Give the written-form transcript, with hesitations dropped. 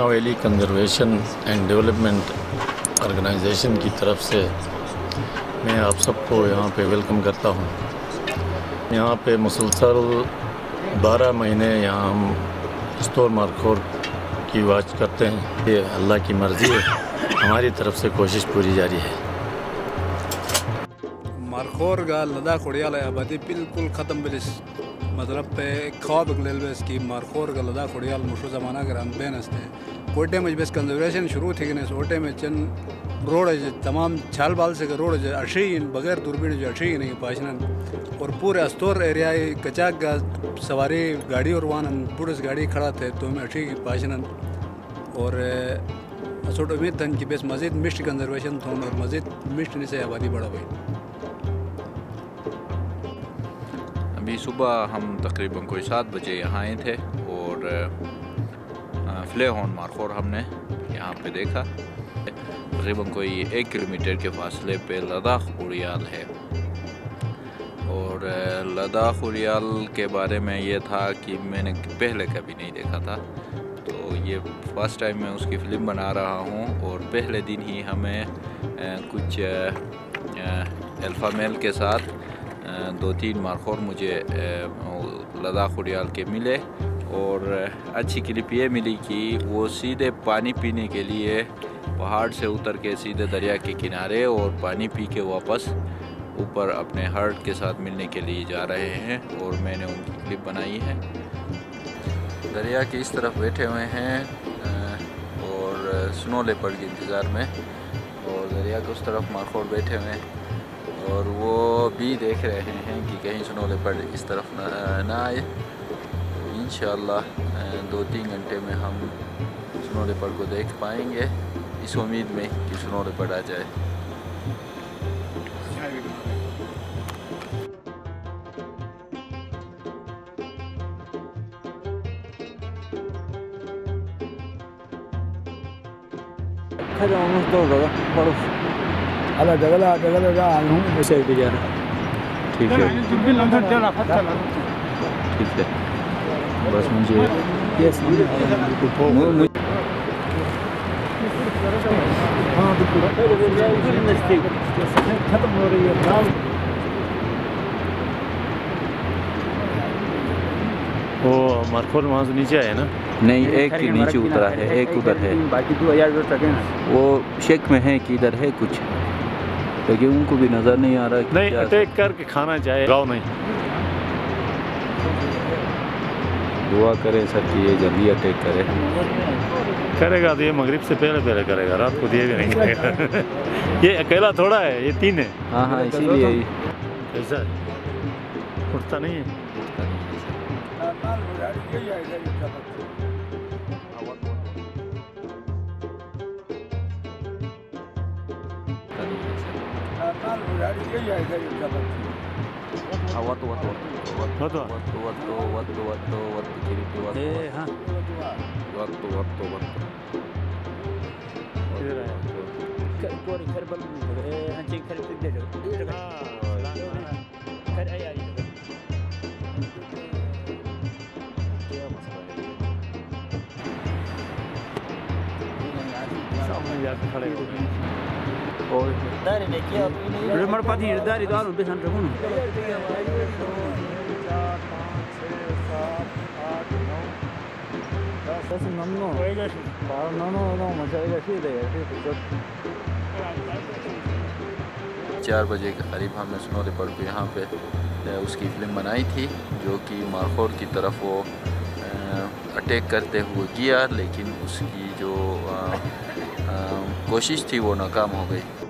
दुनिया valley conservation and development organisation की तरफ से मैं आप सबको यहाँ पे वेलकम करता हूँ। यहाँ पे मुसलसल 12 महीने यहाँ हम स्टोर मार्खोर की वॉच करते हैं। ये अल्लाह की मर्ज़ी है, हमारी तरफ से कोशिश पूरी जारी है। मार्खोर का लद्दाख उड़ियाल आबादी बिल्कुल ख़त्म बिलिस मतलब पे ख्वाब रेलवे की मार्खोर का लद्दाख उड़ियाल मुशो ज़माना कर हम बेन हस्ते कोटे में बस कंजर्वेशन शुरू थी कि ओटे में चंद रोड है तमाम छाल बाल से रोड है अशी बगैर दूरबीन जो अशी नहीं पाशनन और पूरे अस्तोर एरिया कचाक का सवारी गाड़ी और वाहन पूरे गाड़ी खड़ा थे तो में अशी पाशनन और असोट उम्मीद थन कि बस मज़ीद मिस्ट कंजर्वेशन थोन और मज़ीद मिस्ट से आबादी बढ़ा हुई। अभी सुबह हम तकरीबन कोई 7 बजे यहाँ आए थे और फ्ले हॉर्न मार्खोर हमने यहाँ पे देखा। तकरीबन कोई 1 किलोमीटर के फासले पे लद्दाख उड़ियाल है और लद्दाख उड़ियाल के बारे में ये था कि मैंने पहले कभी नहीं देखा था, तो ये फर्स्ट टाइम मैं उसकी फ़िल्म बना रहा हूँ। और पहले दिन ही हमें कुछ अल्फ़ा मेल के साथ 2-3 मार्खोर मुझे लद्दाख उड़ियाल के मिले और अच्छी क्लिप ये मिली कि वो सीधे पानी पीने के लिए पहाड़ से उतर के सीधे दरिया के किनारे और पानी पी के वापस ऊपर अपने हर्ड के साथ मिलने के लिए जा रहे हैं और मैंने उनकी क्लिप बनाई है। दरिया के इस तरफ बैठे हुए हैं और स्नो लेपर्ड के इंतज़ार में और दरिया के उस तरफ मार्खोर बैठे हुए हैं और वो भी देख रहे हैं कि कहीं स्नो लेपर्ड इस तरफ ना आए। इंशाअल्लाह 2-3 घंटे में हम स्नो लेपर्ड को देख पाएंगे इस उम्मीद में कि स्नो लेपर्ड आ जाए। ठीक है ठीक है बस मुझे खत्म हो रही है। वो मार्खोर वहाँ से नीचे आया ना? नहीं, एक के नीचे उतरा है, एक उधर है, बाकी 2000 तक है ना। वो शेक में है कि इधर है कुछ, क्योंकि उनको भी नज़र नहीं आ रहा। नहीं, अटैक करके खाना चाहिए, गाँव नहीं। दुआ करें सर कि ये जल्दी अटैक करे। करेगा तो ये मगरिब से पहले करेगा, रात को दिए भी नहीं करेगा। ये अकेला थोड़ा है, ये 3 है। हाँ हाँ, इसीलिए ऐसा उठता नहीं है। चार बजे के करीब हमने स्नो लेपर्ड को यहाँ पे उसकी फ़िल्म बनाई थी, जो कि मार्खोर की तरफ वो अटैक करते हुए गया, लेकिन उसकी जो कोशिश थी वो नाकाम हो गई।